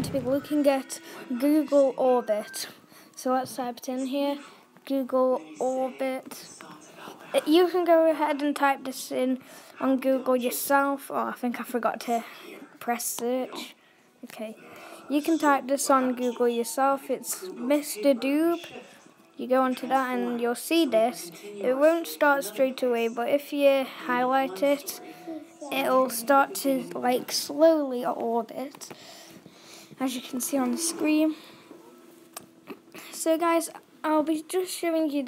to be looking at Google Orbit. So let's type it in here, Google Orbit. You can go ahead and type this in on Google yourself. Oh, I think I forgot to press search. Okay, you can type this on Google yourself. It's Mr. Doob. You go onto that and you'll see this. It won't start straight away, but if you highlight it, it'll start to like slowly orbit, as you can see on the screen. So guys, I'll be just showing you